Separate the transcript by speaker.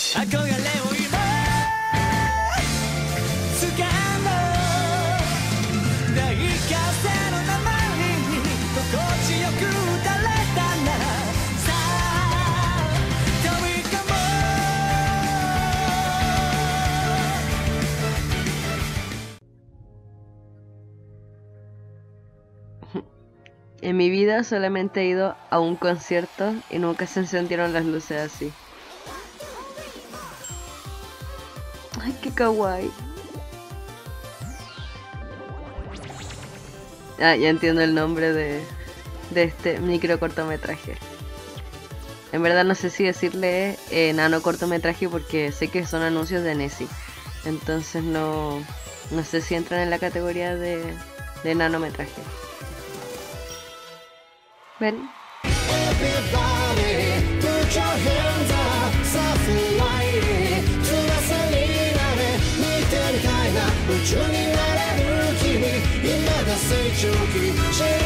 Speaker 1: 憧れを今掴んだ大風の波に心地よく打たれたならさあ飛び込もう。En mi vida solamente he ido a un concierto y nunca se encendieron las luces así. Ay, qué kawaii. Ah, ya entiendo el nombre de este micro cortometraje. En verdad no sé si decirle nano cortometraje porque sé que son anuncios de Nessie. Entonces no sé si entran en la categoría de nanometraje. ¿Ven? Everybody, put your hands up, soft light, 翼になれ、見てみたいな、夢中になれる君、今が成長期。